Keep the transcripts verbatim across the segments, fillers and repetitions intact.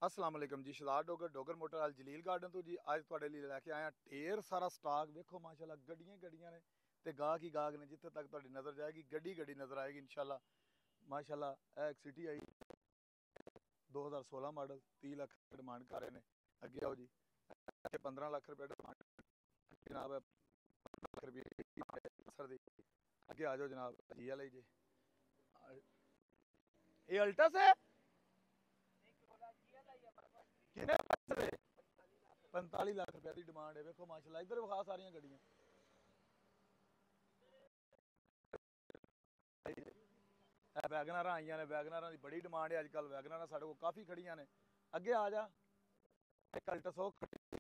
अस्सलाम वालेकुम जी। शहजाद डोगर डोगर मोटर अल जलील गार्डन तो जी अज तुहाडे लिए लैके आया ढेर सारा स्टाक। वेखो माशाल्लाह गड्डियां गड्डियां ने ते गाहक ही गाहक ने। जिथे तक तुहाडी नज़र जाएगी गड्डी गड्डी नज़र आएगी इंशाल्लाह। माशाल्लाह ए एक सिटी आई दो हज़ार सोलह मॉडल तीह लख डिमांड कर रहे हैं। अगे आओ जी। पंद्रह लख रुपये डिमांड जनाब है। लख रुपये सर दी। अगे आ जाओ जनाब जी वाले जी। ये अल्टस है किन्ने पैसे पैंताली लाख रुपए की डिमांड है। वेखो माशाल्लाह इधर विखा सारियां गड्डियां। वैगनार आईया ने वैगनार की बड़ी डिमांड है अजकल। वैगनार साढ़े को काफ़ी खड़िया ने। अगे आ जा एक अल्टस हो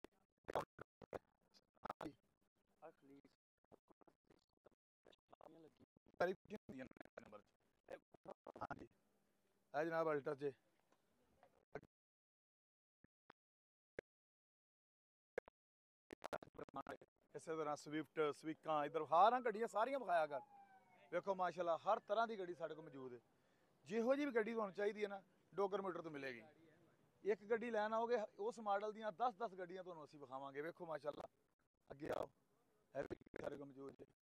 नंबर हाँ जी है जनाब अल्टस जे। इस तरह स्विफ्ट स्विकां इधर हार गड्डियां सारियां विखाया कर। वेखो माशाल्लाह हर तरह की गड्डी साढ़े को मौजूद है। जिहो जी भी गड्डी तुहानूं चाहिए है ना डोगर मोटर तो मिलेगी। एक गड्डी लैन आओगे उस मॉडल दियां दस दस गड्डियां तुहानूं असीं विखावांगे। वेखो माशाल्लाह अगे आओ है भी साढ़े को मौजूद है।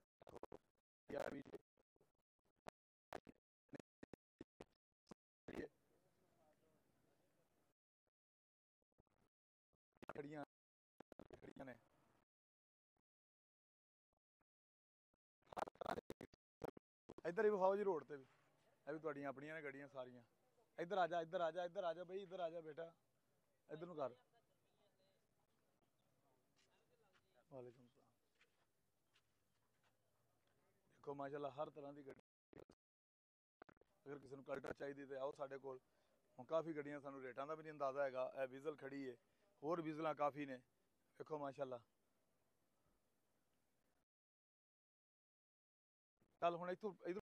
खड़ियां खड़ियां ने इधर ही विखाओ जी रोड ते भी। ਇਹ ਵੀ ਤੁਹਾਡੀਆਂ ਆਪਣੀਆਂ ਨੇ ਗੱਡੀਆਂ ਸਾਰੀਆਂ। ਇੱਧਰ ਆ ਜਾ ਇੱਧਰ ਆ ਜਾ ਇੱਧਰ ਆ ਜਾ ਬਈ ਇੱਧਰ ਆ ਜਾ ਬੇਟਾ ਇੱਧਰ ਨੂੰ ਕਰ। ਵਾਲੇਕੁਮ ਸਲਾਮ। ਦੇਖੋ ਮਾਸ਼ਾਅੱਲਾ ਹਰ ਤਰ੍ਹਾਂ ਦੀ ਗੱਡੀ। ਅਗਰ ਕਿਸੇ ਨੂੰ ਕਲਟਰ ਚਾਹੀਦੀ ਤੇ ਆਓ ਸਾਡੇ ਕੋਲ। ਹੁਣ ਕਾਫੀ ਗੱਡੀਆਂ ਸਾਨੂੰ ਰੇਟਾਂ ਦਾ ਵੀ ਨਹੀਂ ਅੰਦਾਜ਼ਾ ਹੈਗਾ। ਇਹ ਵਿਜ਼ਲ ਖੜੀ ਹੈ ਹੋਰ ਵਿਜ਼ਲਾਂ ਕਾਫੀ ਨੇ। ਦੇਖੋ ਮਾਸ਼ਾਅੱਲਾ ਚੱਲ ਹੁਣ ਇੱਥੋਂ